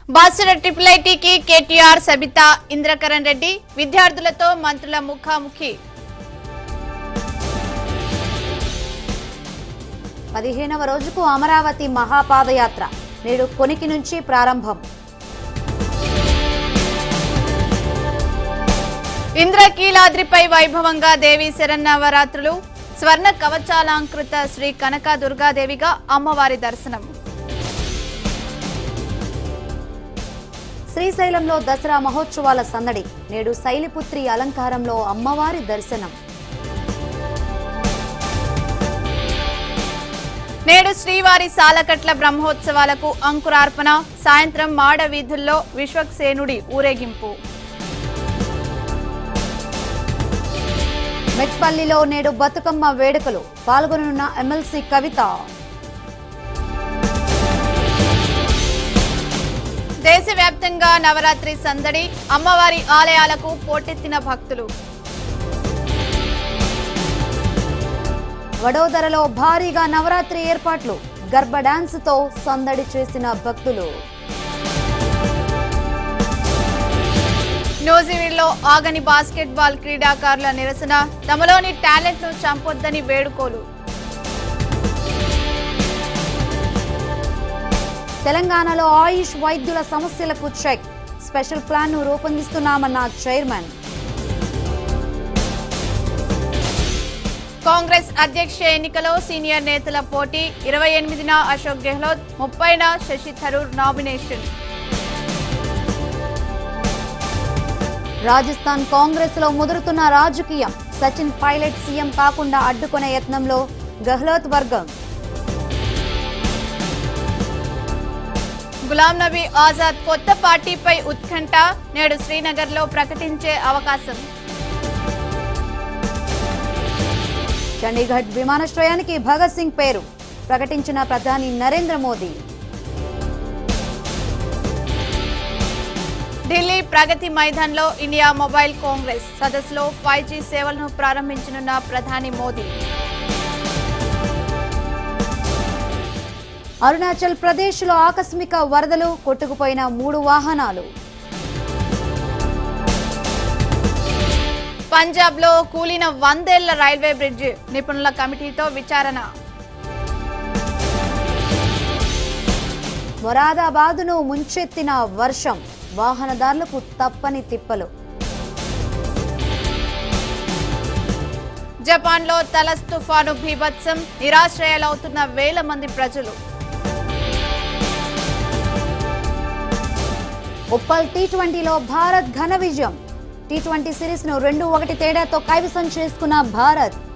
Basara triple ఐటీకి కేటీఆర్ సబితా ఇంద్రకరణ్ రెడ్డి విద్యార్థులతో మంత్రుల ముఖాముఖి 15వ రోజుకు అమరావతి మహాపాదయాత్ర నేడు కొనికి నుంచి ప్రారంభం. ఇంద్రకీలాద్రిపై వైభవంగా దేవి శరన్నవరాత్రులు స్వర్ణ కవచాలంకృత శ్రీ కనక దుర్గాదేవిగా అమ్మవారి దర్శనం. శ్రీశైలంలో దసరా మహోత్సవాల సందడి నేడు శైలిపుత్రి అలంకారంలో అమ్మవారి దర్శనం. నేడు శ్రీవారి సాలకట్ల బ్రహ్మోత్సవాలకు అంకురార్పణ సాయంత్రం మాడ వీధుల్లో విశ్వక్సేనుడి ఊరేగింపు. మెట్పల్లిలో నేడు బతుకమ్మ వేడుకలు పాల్గొననున్న ఎమ్మెల్సీ కవిత. దేశవ్యాప్తంగా నవరాత్రి సందడి అమ్మవారి ఆలయాలకు పోటెత్తిన భక్తులు. వడోదరలో భారీగా నవరాత్రి ఏర్పాట్లు గర్భ డాన్స్ తో సందడి చేసిన భక్తులు. న్యూజిలాండ్లో ఆగని బాస్కెట్బాల్ క్రీడాకారుల నిరసన తమలోని టాలెంట్ ను చంపొద్దని వేడుకోలు. తెలంగాణలో ఆయుష్ వైద్యుల సమస్యలకు చెక్ స్పెషల్ ప్లాన్ ను రూపొందిస్తున్నామన్న చైర్మన్. కాంగ్రెస్ అధ్యక్ష ఎన్నికలో సీనియర్ నేతల పోటీ 28న అశోక్ గెహ్లోట్ 30న శశి థరూర్ నామినేషన్. రాజస్థాన్ కాంగ్రెస్ లో ముదురుతున్న రాజకీయం సచిన్ పైలట్ సీఎం కాకుండా అడ్డుకునే యత్నంలో గెహ్లోట్ వర్గం. గులాం నబీ ఆజాద్ కొత్త పార్టీపై ఉత్కంఠ నేడు శ్రీనగర్లో ప్రకటించే అవకాశం. చండీగఢ్ విమానాశ్రయానికి భగత్ సింగ్ పేరు ప్రకటించిన ప్రధాని నరేంద్ర మోదీ. ఢిల్లీ ప్రగతి మైదాన్లో ఇండియా మొబైల్ కాంగ్రెస్ సదస్సులో 5G సేవలను ప్రారంభించనున్న ప్రధాని మోదీ. అరుణాచల్ ప్రదేశ్ లో ఆకస్మిక వరదలు కొట్టుకుపోయిన 3 వాహనాలు. పంజాబ్ లో కూలిన 100 ఏళ్ల రైల్వే బ్రిడ్జ్ నిపుణుల కమిటీతో విచారణ. మొరాదాబాదును ముంచెత్తిన వర్షం వాహనదారులకు తప్పని తిప్పలు. జపాన్ లో తలస్ తుఫాను బీభత్సం నిరాశ్రయాలవుతున్న వేల మంది ప్రజలు. ఉప్పల్ టీ20లో భారత్ ఘన విజయం టీ20 సిరీస్ ను 2-1 తేడాతో కైవసం చేసుకున్న భారత్.